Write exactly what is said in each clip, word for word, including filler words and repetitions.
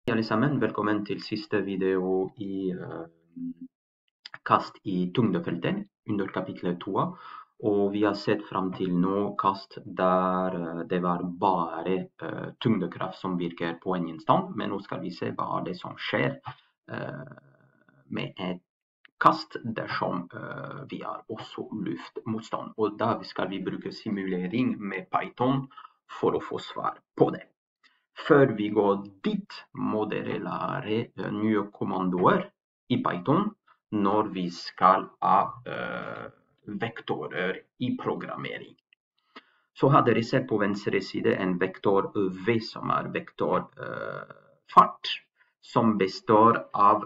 Hei alle sammen, velkommen til siste video i uh, kast i tyngdefeltet under kapitlet to. Og vi har sett frem til nå kast der uh, det var bare uh, tyngdekraft som virker på en gjenstand, men nå skal vi se hva er det som skjer uh, med et kast dersom uh, vi har også luftmotstand. Og da skal vi bruke simulering med Python for å få svar på det. Før vi går dit, må dere lære nye kommandoer i Python når vi skal ha uh, vektorer i programmering. Så har dere sett på venstre side en vektor V som er vektor uh, fart, som består av,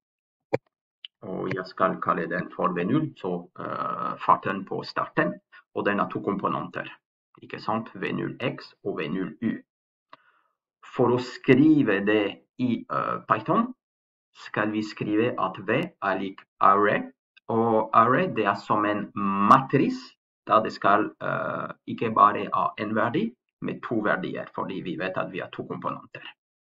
og jeg skal kalle den for V null, så uh, farten på starten, og den har to komponenter, ikke sant? V null X og V null Y. For å skrive det i uh, Python, skal vi skrive at V er lik array, og array det er som en matris, da det skal uh, ikke bare ha en verdi, med to verdier, fordi vi vet at vi har to komponenter.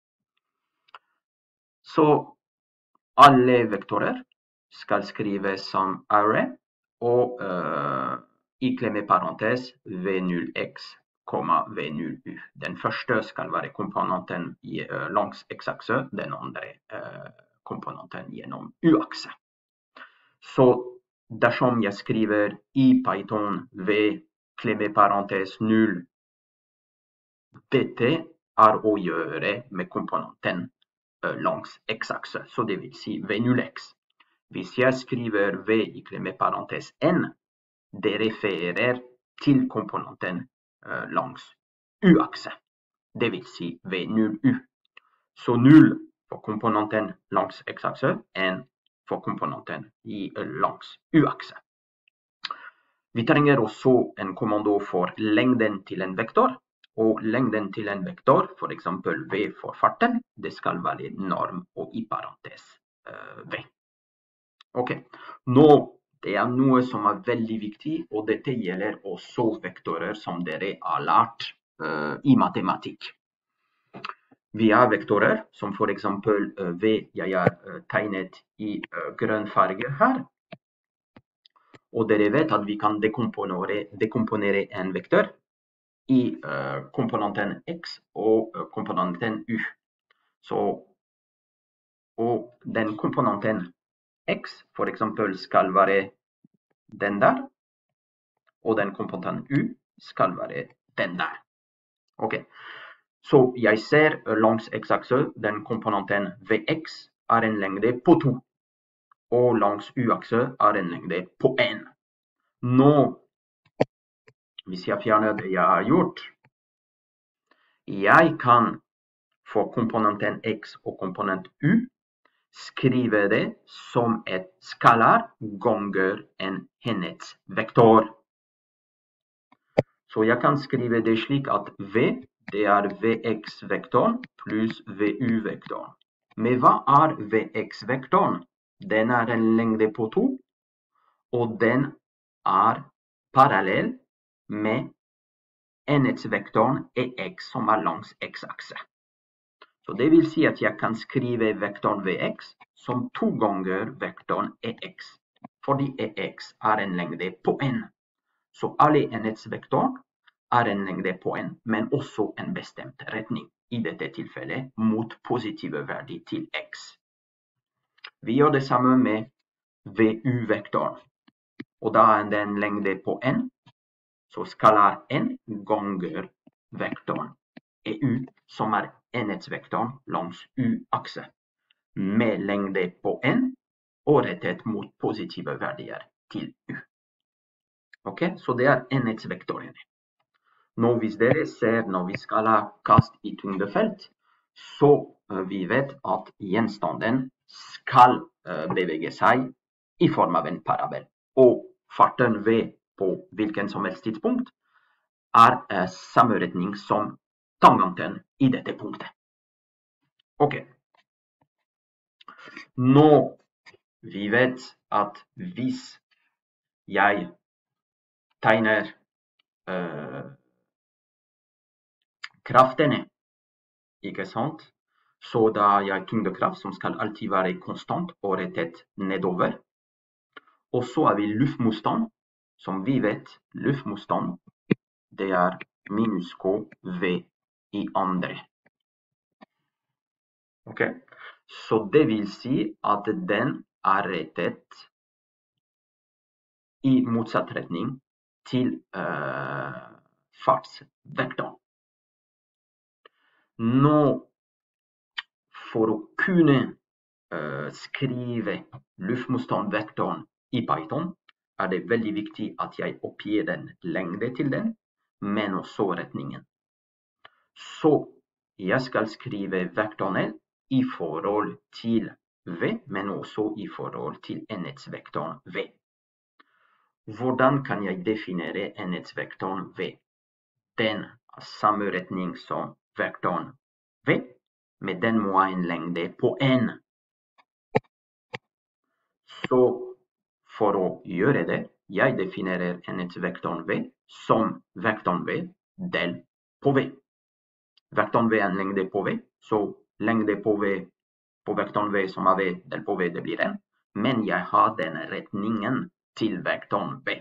Så alle vektorer skal skrives som array, og uh, i klemmeparentes V null X, V null Y. Den første skal være komponenten i, uh, langs X-akse, den andre uh, komponenten gjennom Y-akse. Så dersom jeg skriver i Python V klemmeparentes null, dette er å gjøre med komponenten uh, langs X-akse, så det vil si V null X. Hvis jeg skriver V i klemmeparentes N, det refererer til komponenten uh, langs Y-akse. Det vil si V null Y. Så null for komponenten langs X-akse, N for komponenten i, uh, langs Y-akse. Vi trenger også en kommando for lengden til en vektor, og lengden til en vektor, for eksempel V for farten, det skal være norm og i parentes uh, V. Ok, nå det er noe som er veldig viktig, og dette gjelder også vektorer som dere har lært uh, i matematikk. Vi har vektorer som for eksempel uh, V jeg har uh, tegnet i uh, grønn farge her. Og dere vet at vi kan dekomponere, dekomponere en vektor i uh, komponenten X og uh, komponenten Y. Så, og den komponenten X for eksempel skal være den der, og den komponenten Y skal være den der. Ok, så jeg ser langs X-akse, den komponenten Vx er en lengde på to, og langs Y-akse er en lengde på en. Nå, hvis jeg fjerner det jeg har gjort, jeg kan for komponenten X og komponent Y skrive det som et skalar ganger en enhetsvektor. Så jeg kan skrive det slik at V, det er Vx-vektoren pluss Vu-vektoren. Men hva er Vx-vektoren? Den er en lengde på to, og den er parallell med enhetsvektoren Ex som er langs X-akse. Så det vil si at jeg kan skrive vektoren Vx som to ganger vektoren Ex, fordi Ex er en lengde på en. Så alle enhetsvektorer er en lengde på en, men også en bestemt retning, i dette tilfellet mot positive verdi til X. Vi gjør det samme med Vu-vektoren, og da er det en lengde på n, så skalar n ganger vektoren Eu, som er enhetsvektoren langs Y-akse, med lengde på n og rettet mot positive verdier til Y. Ok, så det er enhetsvektorene. Nå hvis dere ser når vi skal ha kast i tyngdefelt, så uh, vi vet at gjenstanden skal uh, bevege seg i form av en parabel. Og farten V på hvilken som helst tidspunkt er uh, samme retning som tangenten i dette punktet. Ok. Nå vi vet at hvis jeg tegner uh, kraftene, ikke sant? Så da jeg tyngdekraft som skal alltid være konstant og rettet nedover. Og så har vi luftmotstand, som vi vet, luftmotstand, det er minus K V i andre. Ok, så det vil si at den er rettet i motsatt retning til uh, fartsvektoren. Nå, for å kunne uh, skrive luftmotstandvektoren i Python, er det veldig viktig at jeg oppgir den lengde til den, men også retningen. Så jeg skal skrive vektoren L i forhold til V, men også i forhold til enhetsvektoren V. Hvordan kan jeg definere enhetsvektoren V? Den har samme retning som vektoren V, men den må ha en lengde på N. Så for å gjøre det, jeg definerer enhetsvektoren V som vektoren V delt på V. Vektoren V er en lengde på V, så lengde på V på vektoren V som er V delt på V, det blir N. Men jeg har den retningen til vektoren V.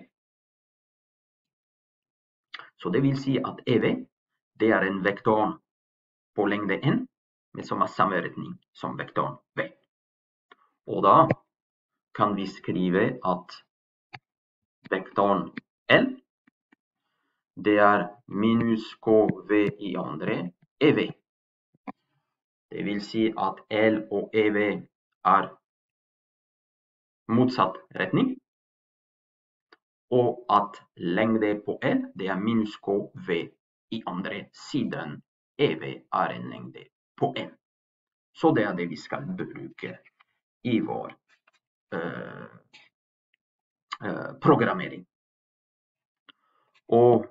Så det vil si at E V, det er en vektor på lengde N, men som har samme retning som vektoren V. Og da kan vi skrive at vektoren L, det er minus K V i andre E V. Det vil si at L og E V er motsatt retning, og at lengde på L, det er minus K V i andre siden E V er en lengde på N. Så det er det vi skal bruke i vår uh, uh, programmering. Og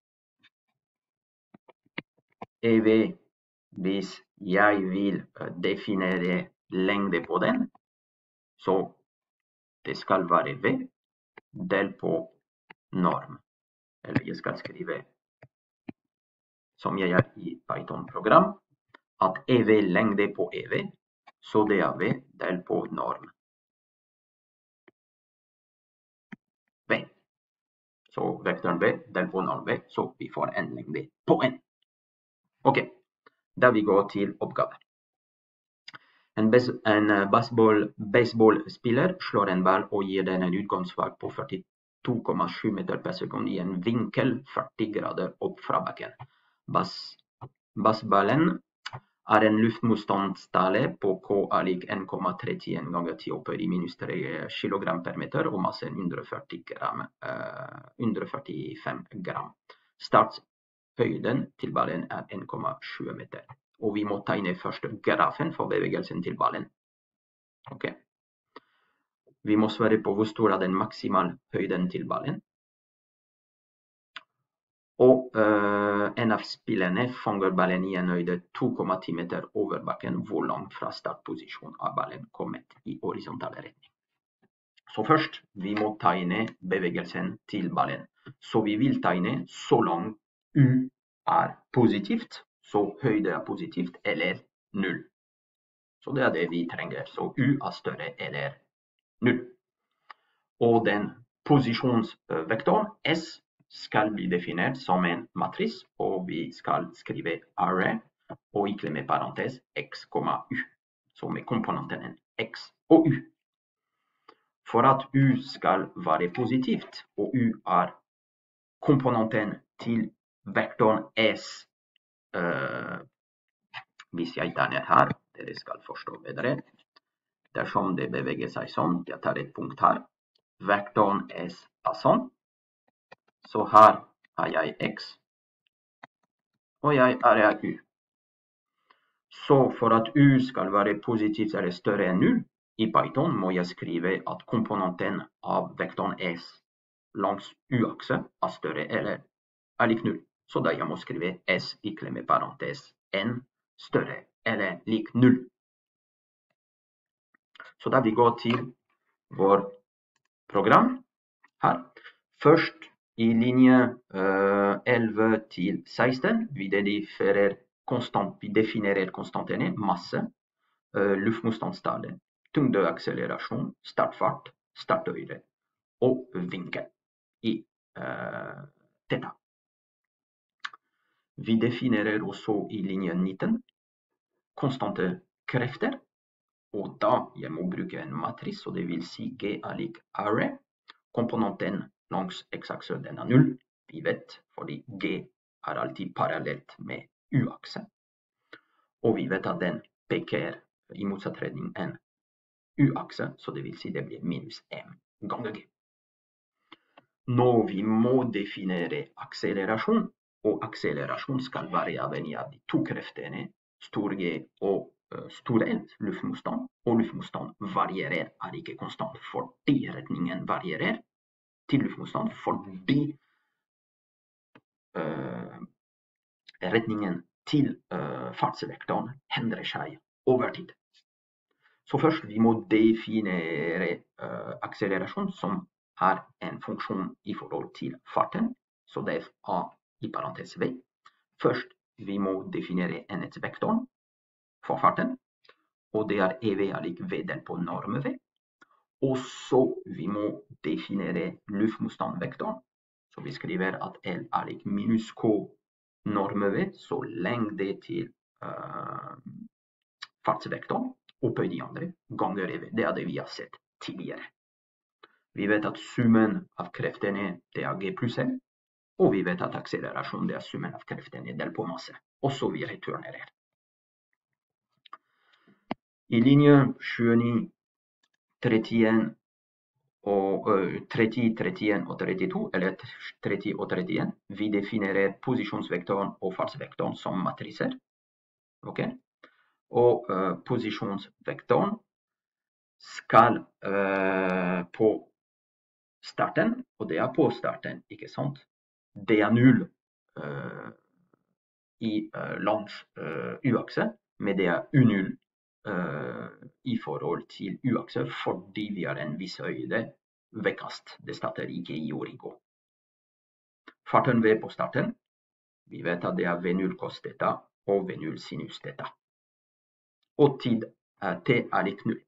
E V, hvis jeg vil definere lengde på den, så det skal være V delt på norm. Eller jeg skal skrive, som jeg gjør i Python-program, at E V lengde på E V, så det er V delt på norm. V. Så vektoren V delt på norm V, så vi får en lengde på N. Ok, da vi går til oppgave. En, en baseball, baseballspiller slår en ball og gir den en utgangsfart på førtito komma sju meter per sekund i en vinkel førti grader opp fra bakken. Bas, basballen er en luftmotstandsstale på K er lik en komma trettien ganger ti opphøyd i minus tre kilogram per meter og massen hundre førti gram, uh, hundre førtifem gram. Starthøyden til ballen er en komma sju meter. Og vi må tegne først grafen for bevegelsen til ballen. Ok. Vi må svare på hvor stor er den maksimale høyden til ballen. Og uh, en av spillerne fanger ballen i en høyde to komma ti meter over bakken, hvor langt fra startposisjon er ballen kommet i horisontal retning. Så først, vi må tegne bevegelsen til ballen. Så vi vil tegne så langt U er positivt, så høyde er positivt, eller null. Så det er det vi trenger. Så U er større eller null. Og den posisjonsvektoren S skal bli definert som en matris, og vi skal skrive array, og ikke med parentes x, u. Så med komponentene x og u. For at U skal være positivt, og U er komponenten til vektoren S, Uh, hvis jeg tegner her, dere skal forstå bedre. Dersom det beveger seg sånn, jeg tar et punkt her. Vektoren S er sånn. Så her har jeg X, og jeg har U. Så for at U skal være positivt eller større enn null, i Python må jeg skrive at komponenten av vektoren S langs U-akse er større eller er lik null. Så da jeg må skrive S ikke med parentes N større eller lik null. Så da vi går til vår program her. Først i linje uh, elleve til seksten, vi dediferer konstant, vi definerer konstantene, masse, uh, luftmotstandstallet, tyngdeakselerasjon, startfart, starthøyde og vinkel i uh, theta. Vi definerer også i linje nitten konstante krefter, og da jeg må bruke en matris, og det vil si G er lik array. Komponenten langs x-aksen den er null, vi vet, fordi G er alltid parallelt med u-akse. Og vi vet at den peker i motsatt retning enn u-akse, så det vil si det blir minus m ganger G. Nå vi må definere akselerasjon, og akselerasjon skal være avhengig av de to kreftene, stor G og uh, stor L, luftmotstand, og luftmotstand varierer, er ikke konstant, fordi retningen varierer til luftmotstand, fordi uh, retningen til uh, fartsvektoren endrer seg over tid. Så først vi må definere uh, akselerasjon som er en funksjon i forhold til farten, så det er A i parentes V. Først vi må definere enhetsvektoren for farten, og det er E V er lik V delt på norm V. Og så vi må definere luftmotstandvektoren, så vi skriver at L er lik minus K norm V, så lengde til uh, fartsvektoren, oppe i de andre, ganger E V. Det er det vi har sett tidligere. Vi vet at summen av kreftene det er G pluss L, og vi vet at akselerasjon det er summen av kreftene delt på masse, og så vi returnerer. I linje tjueni, trettien og uh, tretti, trettien og trettito, eller tretti og trettien, vi definerer posisjonsvektoren og fartsvektoren som matriser. Okay? Og uh, posisjonsvektoren skal uh, på starten, og det er på starten, ikke sant? Det er null uh, i uh, langs uh, u-akse, men det er u-null uh, i forhold til u-akse, fordi vi har en viss høyde ved kast. Det starter ikke i origo. Farten V på starten, vi vet at det er V null cos theta og V null sinus theta. Og tid uh, T er lik null.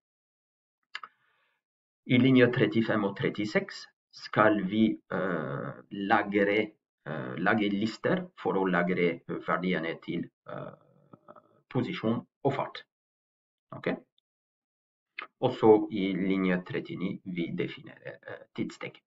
I linje trettifem og trettiseks skal vi uh, lagre, uh, lage lister for å lagre verdiene til uh, posisjon og fart. Okay? Og så i linje trettini vi definerer uh, tidssteg.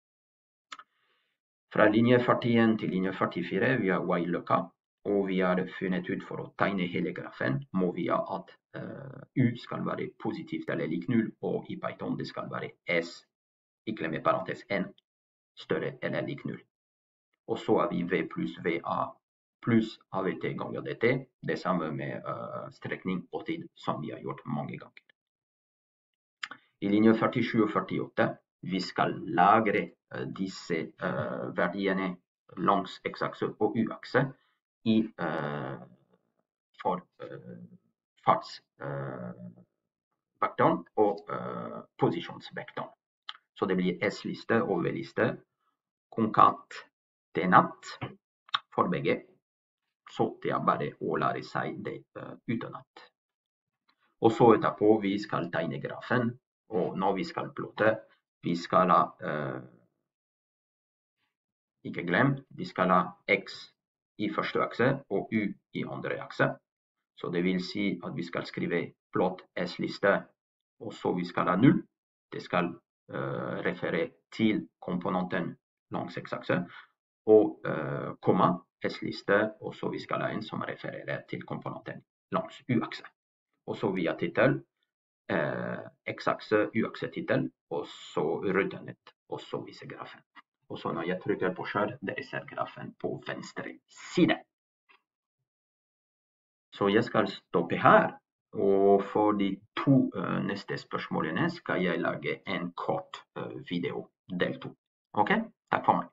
Fra linje førtien til linje førtifire vi har while-løkka, og vi har funnet ut for å tegne hele grafen, må vi ha at uh, U skal være positivt eller lik null, og i Python det skal være S, ikke med parentes N, større eller lik null. Og så har vi V pluss V A pluss A V T ganger D T, det samme med uh, strekning og tid, som vi har gjort mange ganger. I linje førtisju og førtiåtte, vi skal lagre uh, disse uh, verdiene langs x-akse og u-akse, i uh, for uh, fartsvektoren uh, og uh, posisjonsvektoren. Så det blir S-liste og V-liste, konkatenat for begge. Så det er bare å lære seg det uh, utenat. Og så etterpå vi skal tegne grafen, og når vi skal plotte, vi skal ha, uh, ikke glem, vi skal ha X i første akse og U i andre akse. Så det vil si at vi skal skrive plott S-liste, og så vi skal ha null. Det skal uh, referere til komponenten langs x-akse, og uh, komma S-liste, og så vi skal ha en som refererer til komponenten langs u-akse. Og så via titel, uh, x-akse, u-akse titel, og så rødnet, og så viser grafen. Og så når jeg trykker på skjær, dere ser grafen på venstre side. Så jeg skal stoppe her, og for de to uh, neste spørsmålene skal jeg lage en kort uh, video, del to. Ok? Takk for meg.